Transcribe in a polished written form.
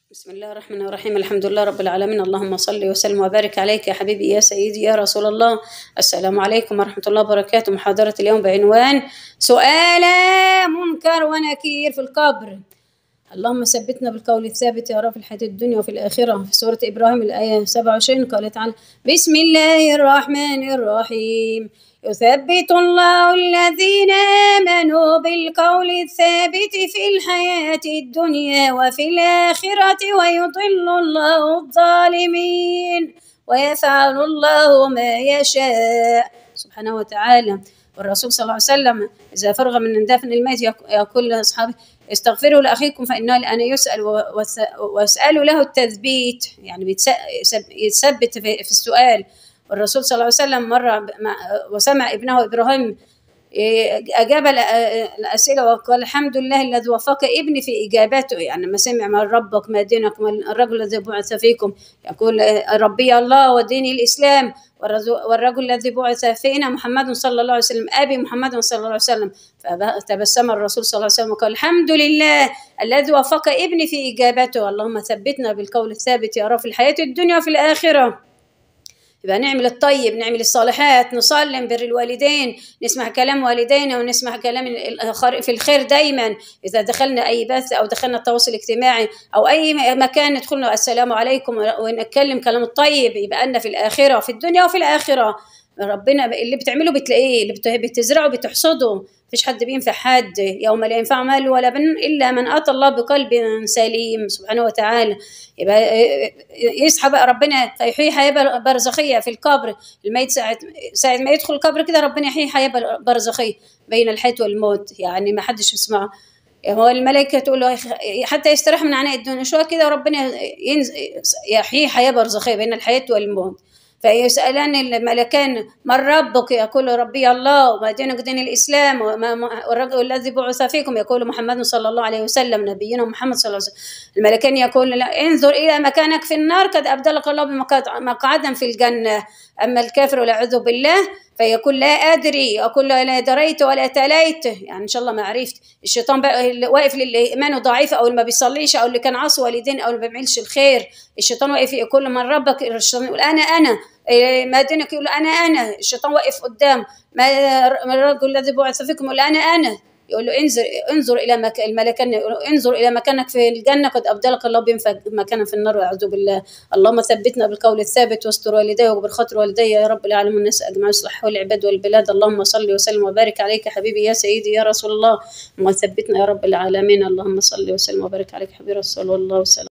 بسم الله الرحمن الرحيم. الحمد لله رب العالمين، اللهم صل وسلم وبارك عليك يا حبيبي يا سيدي يا رسول الله. السلام عليكم ورحمة الله وبركاته. محاضرة اليوم بعنوان سؤال منكر ونكير في القبر. اللهم ثبتنا بالقول الثابت يا رب في الحياة الدنيا وفي الآخرة. في سورة إبراهيم الآية 27 قال تعالى: بسم الله الرحمن الرحيم. يثبت الله الذين آمنوا بالقول الثابت في الحياة الدنيا وفي الآخرة ويضل الله الظالمين ويفعل الله ما يشاء سبحانه وتعالى. والرسول صلى الله عليه وسلم إذا فرغ من دفن الميت يقول لأصحابه: استغفروا لأخيكم فإنه الآن يسأل واسألوا له التثبيت، يعني يتثبت في السؤال. والرسول صلى الله عليه وسلم مرة وسمع ابنه إبراهيم أجاب الأسئلة وقال: الحمد لله الذي وفق ابني في إجابته. يعني ما سمع من ربك ما دينك ما الرجل الذي بعث فيكم، يقول ربي الله وديني الإسلام، والرجل الذي بعث فينا محمد صلى الله عليه وسلم أبي محمد صلى الله عليه وسلم. فتبسم الرسول صلى الله عليه وسلم وقال: الحمد لله الذي وفق ابني في إجابته. اللهم ثبتنا بالقول الثابت يا رب في الحياة الدنيا وفي الآخرة. يبقى نعمل الطيب، نعمل الصالحات، نصلي، نبر الوالدين، نسمع كلام والدينا ونسمع كلام في الخير دايما. إذا دخلنا أي بث أو دخلنا التواصل الاجتماعي أو أي مكان ندخلنا السلام عليكم ونتكلم كلام الطيب، يبقى لنا في الآخرة في الدنيا وفي الآخرة. ربنا اللي بتعمله بتلاقيه، اللي بتزرعه بتحصده. مفيش حد بينفع حد، يوم لا ينفع مال ولا بن إلا من أتى الله بقلب سليم سبحانه وتعالى. يبقى يصحى بقى ربنا فيحيي حياة برزخية في القبر. الميت ساعة ما يدخل القبر كده ربنا يحيي حياة برزخية بين الحياة والموت، يعني ما حدش يسمعه. هو الملائكة تقول له حتى يستريح من عناء الدنيا شوية كده، ربنا يحيي حياة برزخية بين الحياة والموت. فيسألان الملكان: من ربك؟ يقول ربي الله. وما دينك؟ دين الإسلام. والرجل الذي بعث فيكم؟ يقول محمد صلى الله عليه وسلم نبينا محمد صلى الله عليه وسلم. الملكان يقول: لا، انظر إلى مكانك في النار قد أبدلك الله بمقعدا في الجنة. أما الكافر والعياذ بالله فيقول: لا أدري. يقول: لا دريت ولا تليت، يعني إن شاء الله ما عرفت. الشيطان بقى اللي واقف للي إيمانه ضعيف أو اللي ما بيصليش أو اللي كان عاصي والدين أو اللي ما بيعملش الخير، الشيطان واقف يقول: من ربك؟ الشيطان يقول: أنا. ما دينك؟ يقول: أنا. الشيطان واقف قدام. ما الرجل الذي بعث فيكم؟ يقول: أنا. يقول له: انظر إلى الملكان، انظر إلى مكانك في الجنة قد أبدلك الله بمكانا في النار والعياذ بالله. اللهم ثبتنا بالقول الثابت واستر والدي وبر خاطر والدي يا رب العالمين والناس أجمعين، يصلح العباد والبلاد. اللهم صل وسلم وبارك عليك حبيبي يا سيدي يا رسول الله. اللهم ثبتنا يا رب العالمين. اللهم صل وسلم وبارك عليك حبيبي رسول الله.